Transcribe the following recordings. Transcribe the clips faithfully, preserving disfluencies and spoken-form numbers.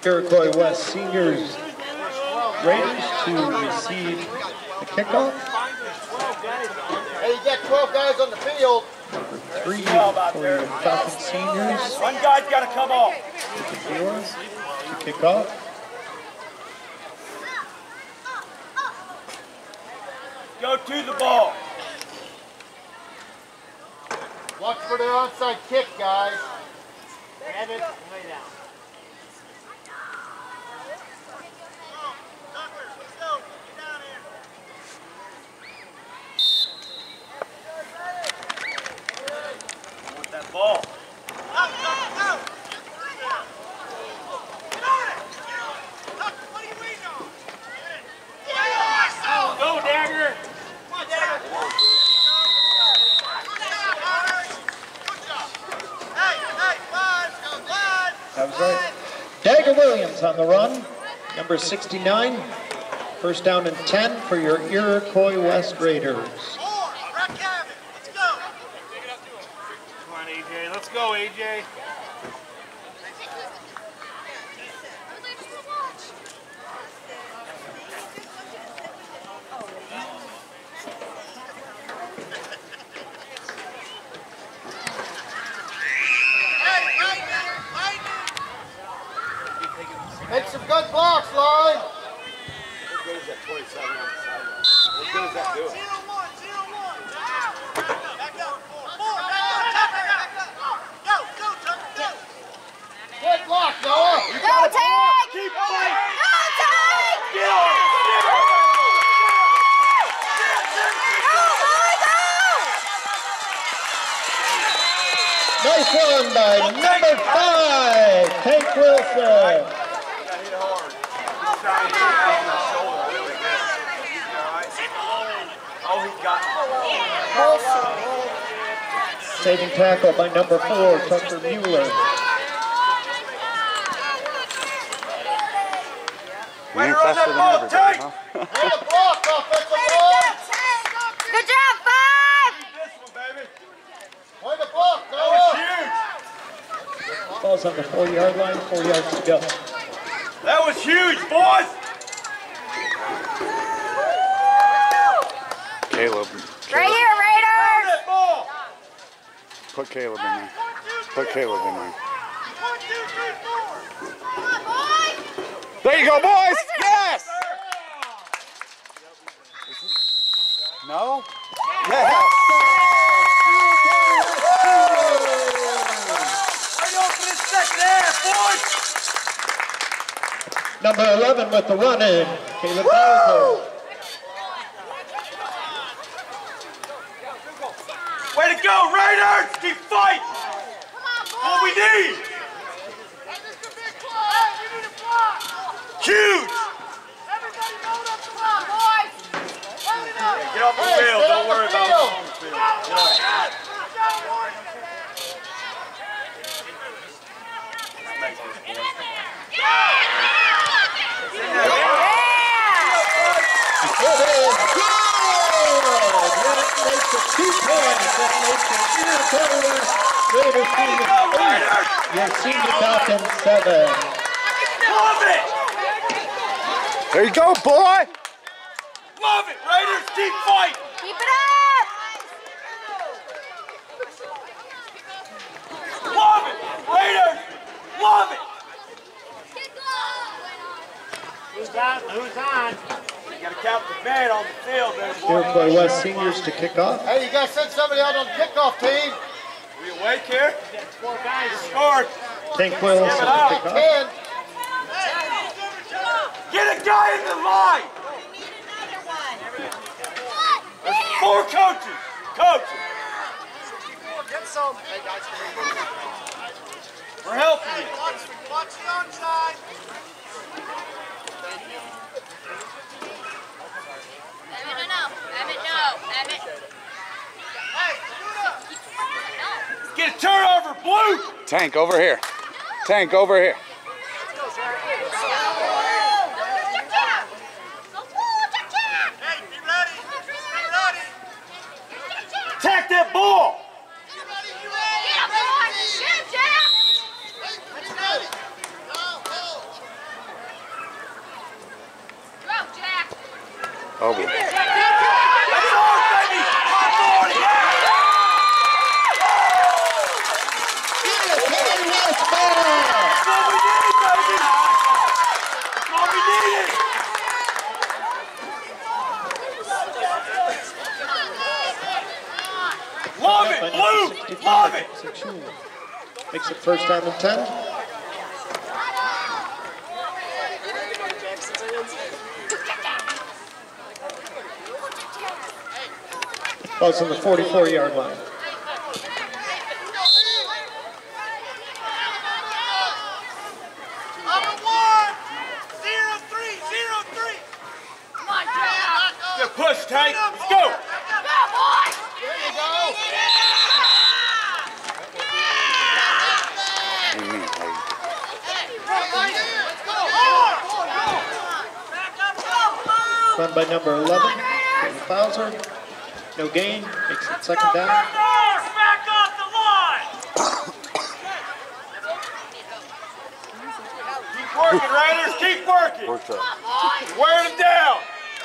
Iroquois West Seniors Raiders to receive the kickoff. Hey, you got twelve guys on the field. Three for your Falcon Seniors. One guy's got to come off. Four to kick off. Go to the ball. Watch for the onside kick, guys. Have it. Lay down. Want that ball. Go, Dagger. That was right. Dagger Williams on the run, number sixty-nine. First down and ten for your Iroquois West Raiders. Come on, A J. Let's go, A J. Make some good blocks, line. What good is that twenty-seven on the sideline? What good is that doing? Zero one, zero one. Back up. Four, back up. Back up. Go, go, Tucker, go. Good block, Noah. Go, Tank! Keep fighting. Go, Tank! Get on. Go, boy, go! Nice run by number five, Tank Wilson. Oh, he got Saving tackle by number four, Tucker Mueller. Way to run that ball, Tank! Way to block, offensive line. Good job, five! This one, baby. Way to block, That was Noah. huge. Ball's on the four-yard line, four yards to go. That was huge, boys. Caleb. Right here, Raiders! That ball. Put Caleb in there. Put Caleb in there. One, two, three, four. Come on, boy. There you go, boys! Yes! No? Yes! Right on for this second half, boys. Number eleven with the run-in, Caleb Bowser. Way to go, Raiders! Keep fighting! What we need! Hey, this could be close. Hey, we need a block. Huge! Everybody load up the block, boys. Load it up. Get off the Hey, field. stay Don't on the worry about field. it on the field. Go, boys. Go, boys. It is good! That makes it two points. That makes it Iroquois West Raiders Senior eight. Your Senior Falcon seven. Love it! There you go, boy! Love it! Raiders, keep fighting! Keep it up! Love it! Raiders, love it! Who's on? Who's on? You gotta count the man on the field there, boy. Iroquois West Seniors to kick off. Hey, you guys send somebody out on the kickoff team. We awake here? Four guys. Scored. Tank Wilson to kick off. Ten. Get a guy in the line! There's four coaches. Coaches. Get some. Hey, guys. We're helping you. Watch, watch the onside. Emmett, no, Emmett, no, Emmett. Hey, shoot up. Get a turnover, Blue! Tank, over here. Tank, over here. Hey, be ready. Be ready. Attack that ball! Be ready. You ready? Get up, boy! Shoot, Jack! Let's ready. Go, go. Oh, boy. That's all, baby! Hot forty! Iroquois West ball. That's what we need, baby! That's what we needed! Love it, Blue! Love it! Makes it first down and ten. Well, it's on the forty-four yard line. Good push, Tank. Let's go! Run by number eleven, Bowser. No gain, makes it second down. Back off the line! Keep working, Raiders. Keep working. Work that. Wearing them down.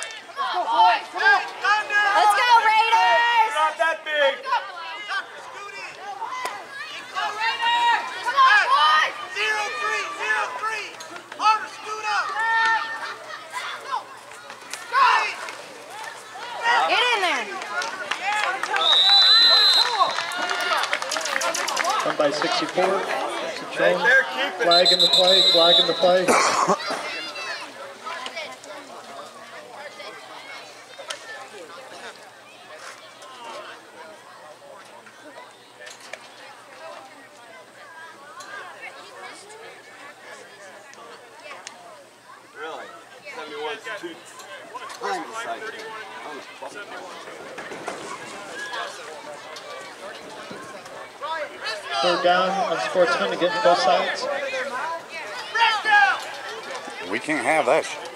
Let's go, Raiders! Not that big. Get in there! Run by sixty-four. Stay there, keep it. Flag in the play, flag in the play. Really? seventy-one's too tiny size. Third down on Sportsman to get both sides. We can't have that shit.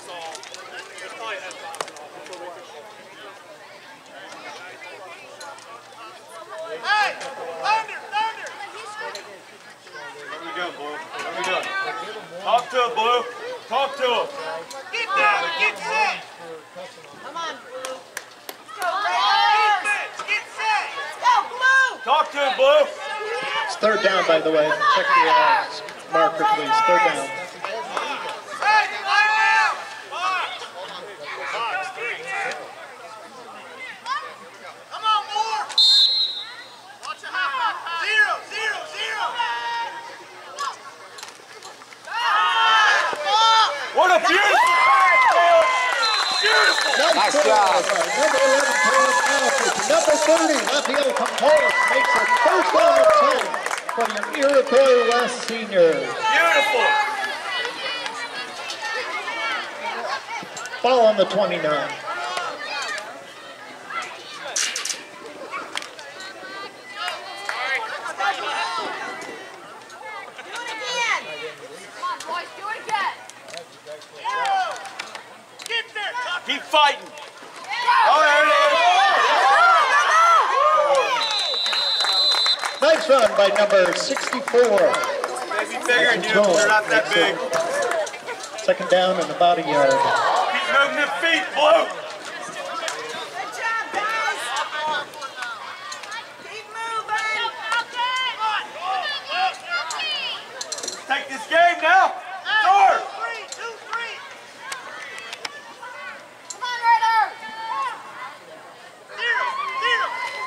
Hey, Thunder, Thunder! What are we doing, Blue? What are we doing? Talk to him, Blue. Talk to him. Get down, get set! Come on, Blue. Defense, get set! Let's go, Blue! Talk to him, Blue. It's third down, by the way. Check the uh, marker, please. Third down. Hey, line out! Come on, more! Watch your high five. Zero, zero, zero! What a beautiful pass, Taylor. Beautiful. Nice play job. by Number eleven, Taylor Alfred. Number thirty, Rafael Campos makes it first down and ten for your Iroquois West seniors. Beautiful. Ball on the twenty-nine. Keep fighting. Oh, there it Nice run by number sixty-four. is. Maybe bigger than you, but they're not that big. Second down and about a yard. Keep moving them feet, Blue. Good job, guys! Keep moving! Take this game now. Start. Three, two, three! Come on, Raiders! Zero, zero!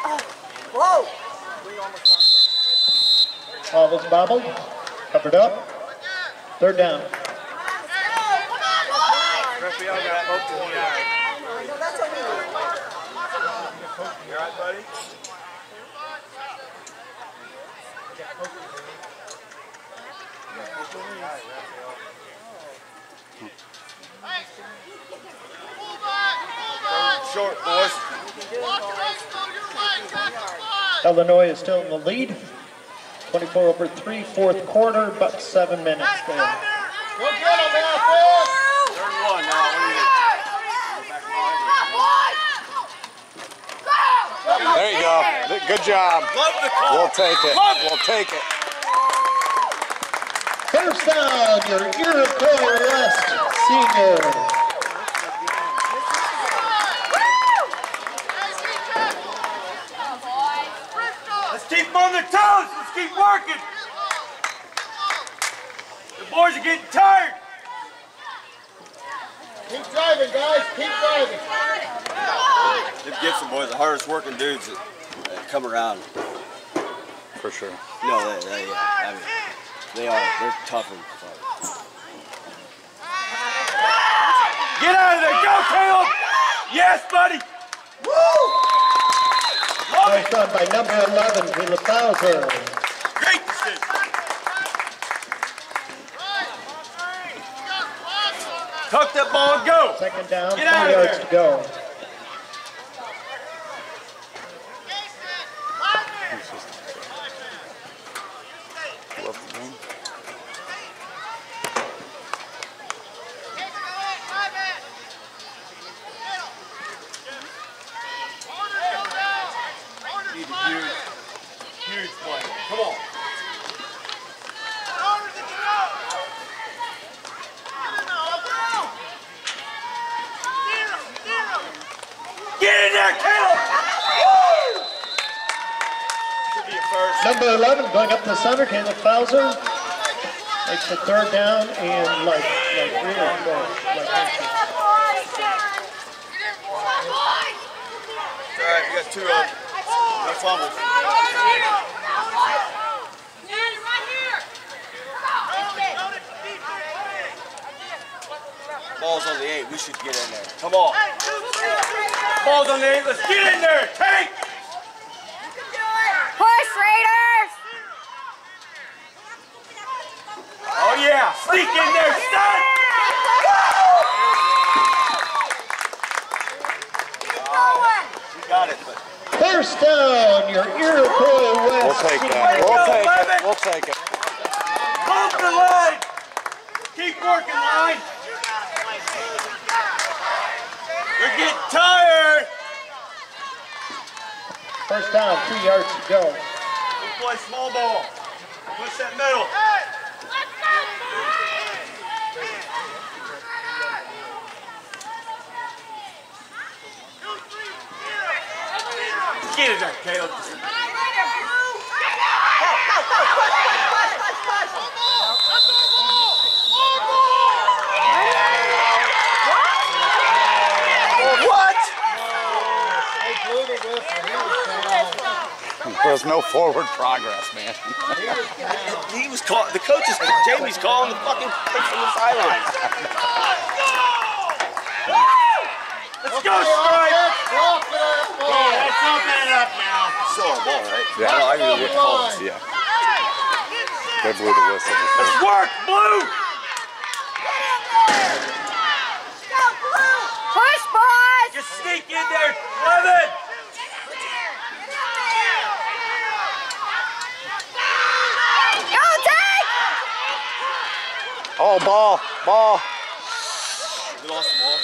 Ball was bobbled, covered up. Third down. Raphael got poked in the eye. You all right, buddy? Pull back, pull back! Short, boys. Watch your legs go your way, tackle five! Illinois is still in the lead. twenty-four over three, fourth quarter, about seven minutes Hey, there. Thunder! Go get him now, Phil! Third and one now. There you go. Good job. Love the call. We'll take it. Love it. We'll take it. First down, your Iroquois West senior. on their toes. Let's keep working. The boys are getting tired. Keep driving, guys. Keep driving. Them Gibson boys, the hardest working dudes that, that come around. For sure. No, they, they, yeah, I mean, they are. They're tougher. Get out of there. Go, Caleb. Yes, buddy. Woo! Love it. First down by number eleven, Caleb Bowser. Great decision. Tuck that ball and go. Second down, Get out three of yards there. to go. Need a huge, huge play. Come on. Get in there, Caleb! Woo! Should be a first. Number eleven going up the center, Caleb Bowser. Makes the third down and like, like really close. Like All right, you got two of them. No fumbles. Ball's on the eight. We should get in there. Come on. Ball's on the eight. Let's get in there. Take! Push, Raiders! Oh, yeah. Sneak in there, stud! We got it, but first down, your Iroquois We'll West. take that. We'll take it. We'll take it. Pump the line! Keep working, line! They're getting tired! First down, three yards to go. We play small ball. Push that middle. Get it there, Caleb. What? They blew the whistle. He was down. There's no forward progress, man. He was down. he was call. The coach is Jamie's calling the fucking pitch from the sideline. Let's go, Strike! Drop it up, ball. Let's open it up now. Still on the ball, right? Yeah. No, I mean, what calls. Yeah. They blew the whistle. Let's work, Blue! Push, boys! Just sneak in there, Levin! Go, take! Oh, ball, ball. We lost the ball.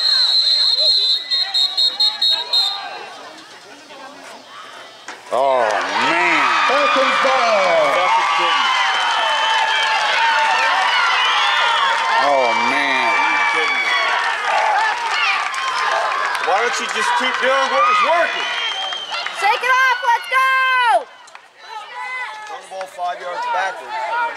Oh, man. Falcons ball. Fucking kidding me. Oh, man. Kidding me. Why don't you just keep doing what was working? Shake it off, let's go! Run the ball five yards backwards.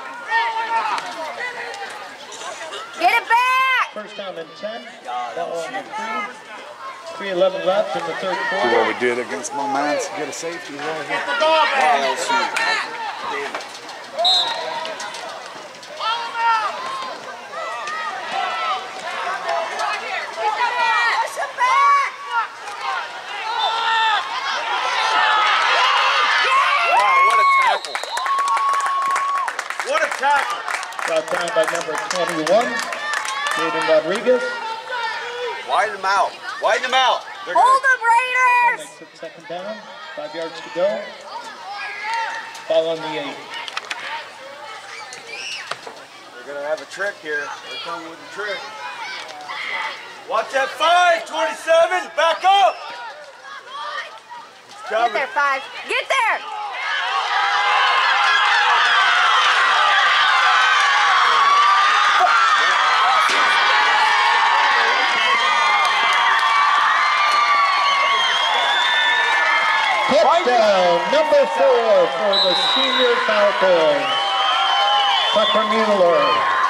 Get it back! First down and ten. Ball on the three. three eleven left in the third Do quarter. what we did against Moments. Get a safety right here. Wow, L C. Damn it. Push it back! Wow, what a tackle. What a tackle! Brought down by number twenty-one, Jaden Rodriguez. Widen them out. Widen them out. They're Hold gonna, them, Raiders! Makes it second down. Five yards to go. Ball on the eight. they're gonna have a trick here. They're coming with a trick. Watch that five, twenty-seven, back up! It's Get coming. there, five. Get there! Touchdown, down, number four for the senior Falcons, Tucker Mueller.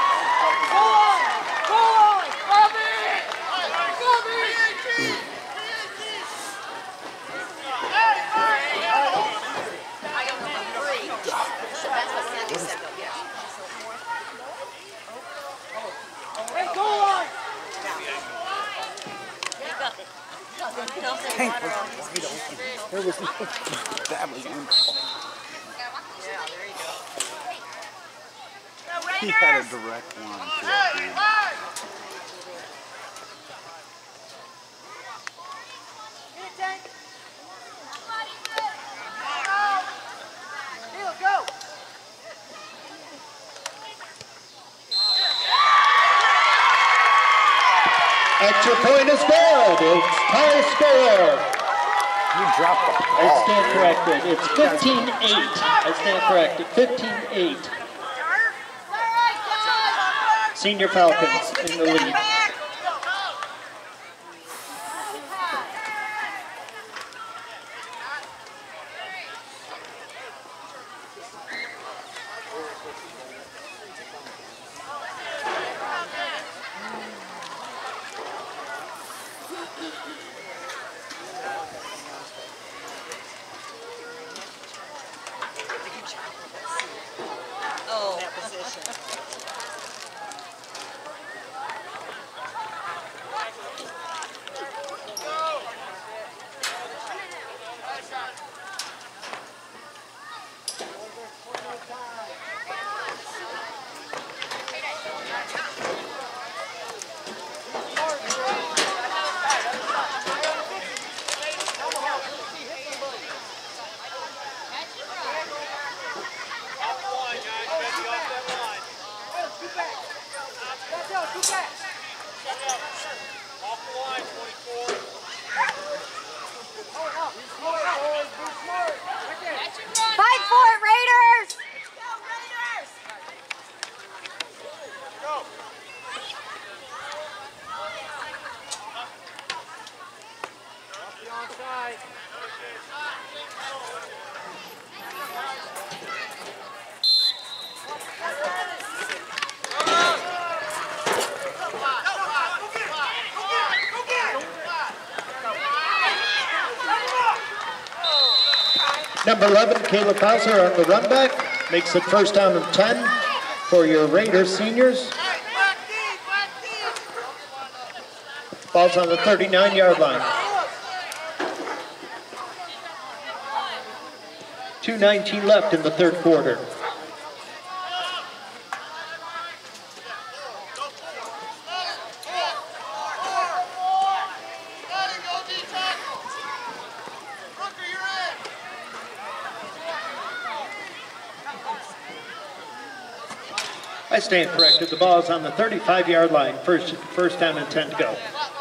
There was no, that was him. He had a direct line to it, dude. Extra point is good. It's tie score. You dropped the I ball. stand corrected. It's fifteen eight. I stand corrected. fifteen eight. Senior Falcons in the lead. Fight for it, Raiders! Number eleven, Caleb Bowser on the run back. Makes it first down and ten for your Raiders seniors. Ball's on the thirty-nine yard line. two nineteen left in the third quarter. I stand corrected. The ball is on the thirty-five yard line. First, first down and ten to go.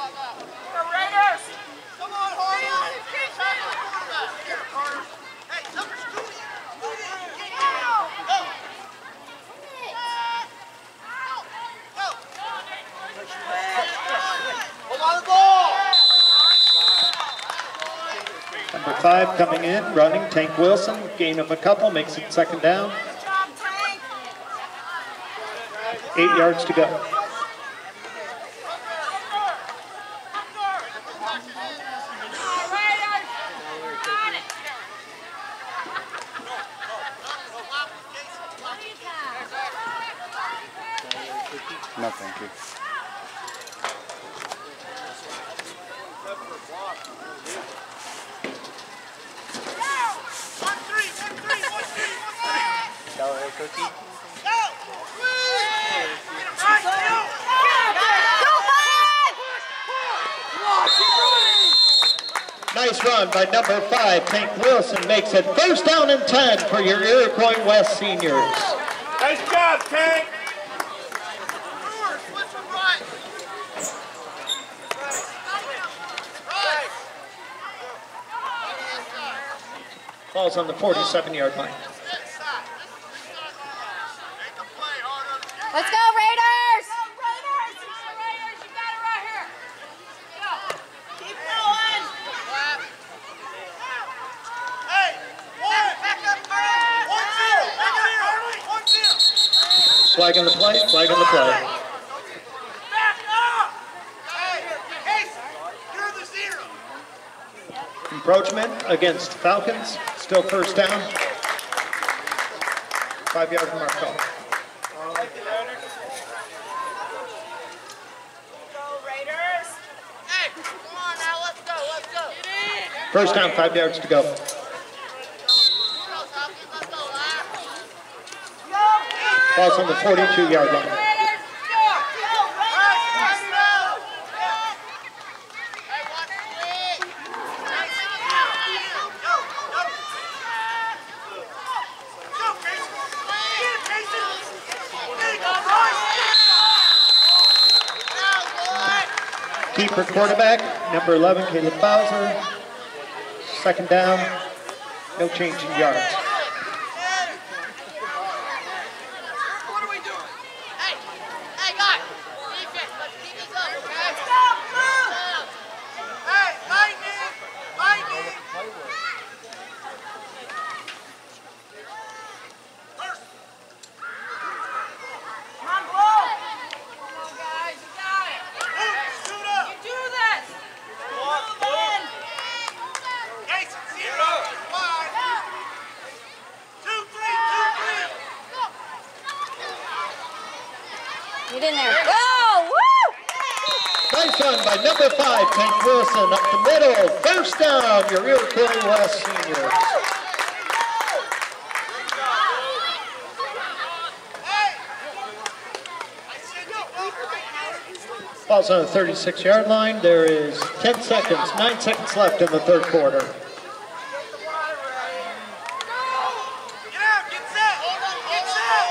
Number five coming in, running, Tank Wilson. Gain of a couple, makes it second down. Eight yards to go. No, thank you. Cookie. Nice run by number five, Tank Wilson, makes it first down and ten for your Iroquois West seniors. Nice job, Tank. Ball's on the forty-seven yard line. Let's go, Raiders! Hey, Flag on the play, flag on the play. Back up! Hey, Case, you're the zero. Encroachment against Falcons, still first down. Five yard mark call. Go Raiders! Hey, come on now, let's go, let's go. First down, five yards to go. Ball's on the forty-two yard line. Keeper quarterback, number eleven, Caleb Bowser. Second down, no change in yards. What are we doing? Hey, hey guys, defense, let's keep this up, okay? Let's go, move! Hey, lightning, lightning! First. Come on, blow! Come on, guys, you got it! Shoot up! You do this! Move in! Case, zero! Five! Two, three, two, three! Get in there. Go! Woo! Nice run by number five, Tank Wilson, up the middle. First down, your Iroquois West seniors. Ball's on the thirty-six yard line. There is ten seconds, nine seconds left in the third quarter. Get out, get set! Get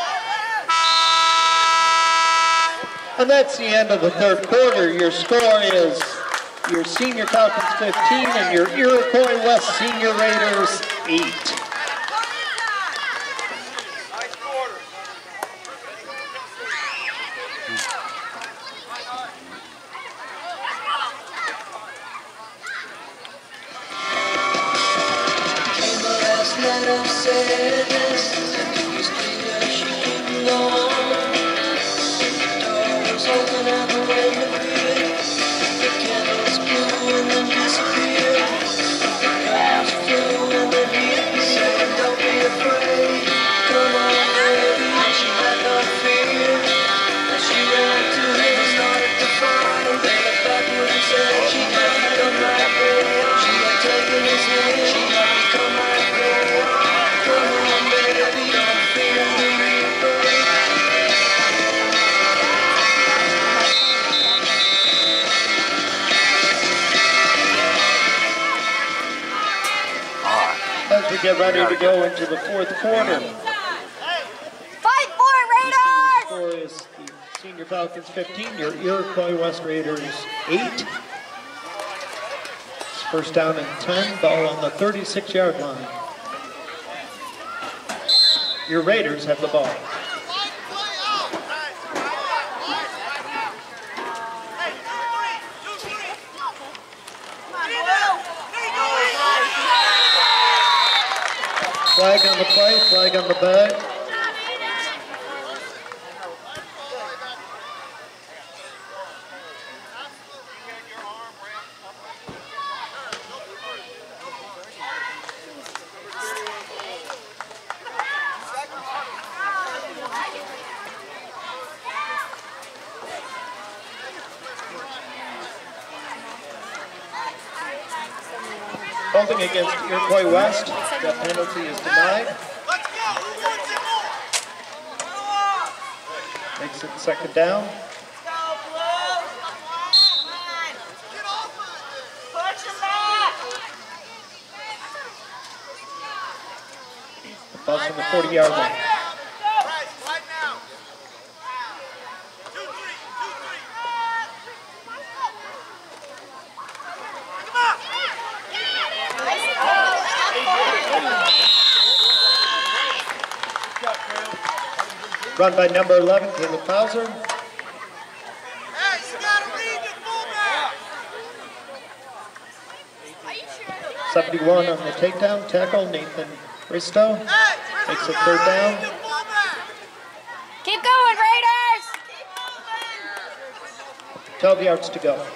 set! And that's the end of the third quarter. Your score is your Senior Falcons fifteen and your Iroquois West Senior Raiders eight. As we get ready to go into the fourth quarter. Fight for it, Raiders! Score is the Senior Falcons fifteen, your Iroquois West Raiders eight. It's first down and ten, ball on the thirty-six yard line. Your Raiders have the ball. Flag on the play, flag on the bag. Holding against Iroquois West, that penalty is denied. Let's go! Who wants it more? Makes it second down. Let's go, Blue! Come on! Get off of it! Push him back! The ball's on the forty yard line. Right, right now! Two, three, two, three! Come on! Run by number eleven, Caleb Bowser. Hey, you gotta read the fullback! seventy-one on the takedown tackle, Nathan Risto. Hey, Makes you it third gotta down. read the fullback! Keep going, Raiders! twelve yards to go.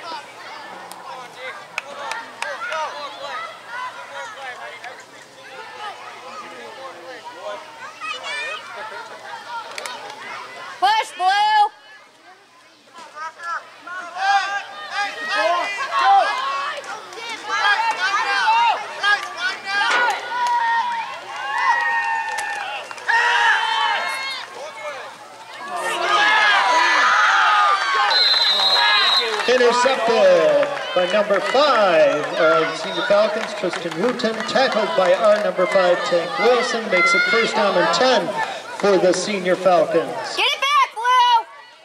Push, Blue! Intercepted by number five of Senior Falcons, Tristan Wooten, tackled by our number five, Tank Wilson, makes it first down and ten for the Senior Falcons. Get it back, Blue!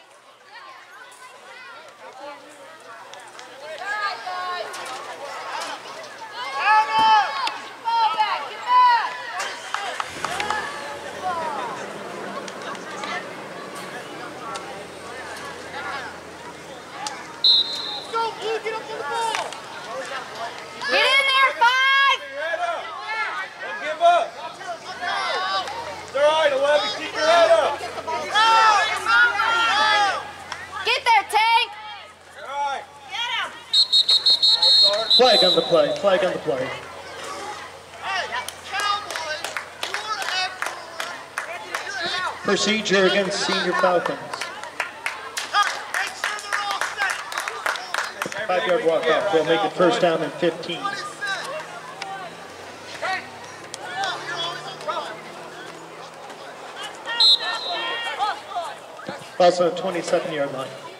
Get in there, five! Don't give up. It's all right, eleven. Keep your head up. Get there, Tank! All right. Flag on the play, flag on the play. Procedure against Senior Falcons. Five-yard walk-off will make it first down and fifteen. Also twenty-seven-yard line.